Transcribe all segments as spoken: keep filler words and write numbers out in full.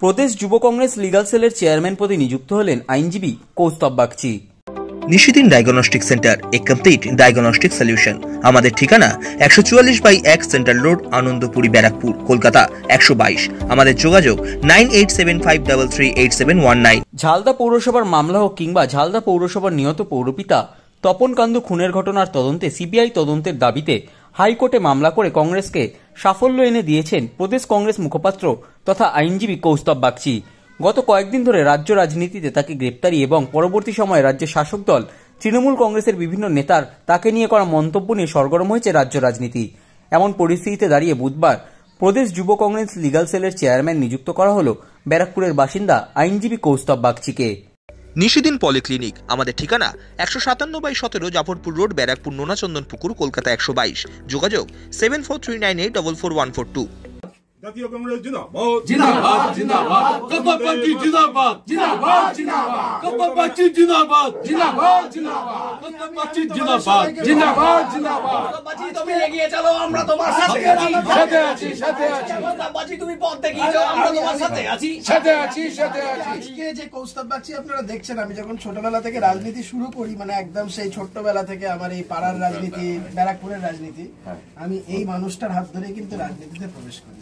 প্রদেশ যুব কংগ্রেস লিগাল সেলের চেয়ারম্যান পদে নিযুক্ত হলেন আইনজীবী Kaustav Bagchi. Nishidin diagnostic centre, a complete diagnostic solution. আমাদের ঠিকানা একশো চুয়াল্লিশ বাই এক সেন্ট্রাল রোড, আনন্দপুরি, ব্যারাকপুর, কলকাতা একশো বাইশ। আমাদের যোগাযোগ nine eight seven five three three eight seven one nine. Jhalda পৌরসভার মামলা হোক কিংবা ঝালদা পৌরসভার নিহত পৌরপিতা তপন কান্দু খুনের ঘটনার তদন্তে সিবিআই তদন্তের দাবিতে হাইকোর্টে মামলা করে কংগ্রেসকে সাফল্য এনে দিয়েছেন প্রদেশ কংগ্রেস মুখপাত্র তথা আইনজীবী কৌস্তব বাগচি। গত কয়েকদিন ধরে রাজ্য রাজনীতিতে তাকে গ্রেপ্তারি এবং পরবর্তী সময়ে রাজ্যের শাসক দল তৃণমূল কংগ্রেসের বিভিন্ন নেতার তাকে নিয়ে করা মন্তব্য নিয়ে সরগরম হয়েছে রাজ্য রাজনীতি। এমন পরিস্থিতিতে দাঁড়িয়ে বুধবার প্রদেশ যুব কংগ্রেস লিগাল সেলের চেয়ারম্যান নিযুক্ত করা হল ব্যারাকপুরের বাসিন্দা আইনজীবী কৌস্তব বাগচিকে। নিশিদিন পলিক্লিনিক, আমাদের ঠিকানা একশো সাতান্ন বাই সতেরো জাফরপুর রোড, ব্যারাকপুর, নোনাচন্দন পুকুর, কলকাতা একশো বাইশ। যোগাযোগ seven four three nine eight four four one four two. জাতীয় কংগ্রেস জিন্দাবাদ জিন্দাবাদ জিন্দাবাদ কৌস্তব বাগচি জিন্দাবাদ জিন্দাবাদ জিন্দাবাদ কৌস্তব বাগচি জিন্দাবাদ জিন্দাবাদ জিন্দাবাদ কৌস্তব বাগচি জিন্দাবাদ জিন্দাবাদ জিন্দাবাদ কৌস্তব বাগচি তুমি এগিয়ে চলো, আমরা তোমার সাথে আছি সাথে আছি সাথে আছি কৌস্তব বাগচি তুমি পথ দেখিয়ে যাও, আমরা তোমার সাথে আছি সাথে আছি সাথে আছি। আজকে যে কৌস্তব বাগচি আপনারা দেখছেন, আমি যখন ছোটবেলা থেকে রাজনীতি শুরু করি, মানে একদম সেই ছোট্টবেলা থেকে আমার এই পাড়ার রাজনীতি, ব্যারাকপুরের রাজনীতি, আমি এই মানুষটার হাত ধরে কিন্তু রাজনীতিতে প্রবেশ করি।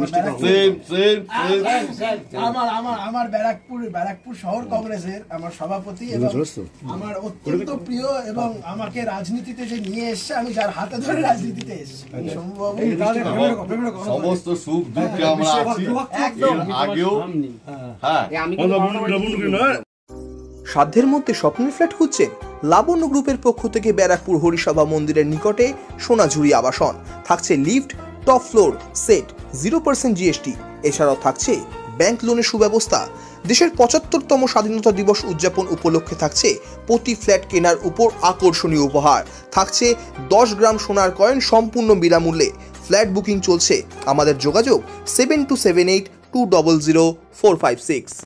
আমার আমার আমার ব্যারাকপুর ব্যারাকপুর শহর কংগ্রেসের আমার সভাপতি এবং আমার অত্যন্ত প্রিয় এবং আমাকে রাজনীতিতে যে নিয়ে এসছে, আমি যার হাতে ধরে রাজনীতিতে এসেছি, সমস্ত সুখ দুঃখে আমরা আছি একদম আগেও। সাধ্যের মধ্যে স্বপ্নের ফ্ল্যাট খুঁজছেন? লাবণ্য গ্রুপের পক্ষ থেকে ব্যারাকপুর হরিসভা মন্দিরের নিকটে সোনাঝুরি আবাসন থাকছে lift, top floor, set, zero percent GST. এছাড়াও থাকছে ব্যাংক লোনের সুব্যবস্থা। দেশের পঁচাত্তরতম স্বাধীনতা দিবস উদযাপন উপলক্ষে থাকছে প্রতি ফ্ল্যাট কেনার উপর আকর্ষণীয় উপহার। থাকছে দশ গ্রাম সোনার কয়েন সম্পূর্ণ বিনামূল্যে। ফ্ল্যাট বুকিং চলছে। আমাদের যোগাযোগ seven two seven eight two double zero four five six.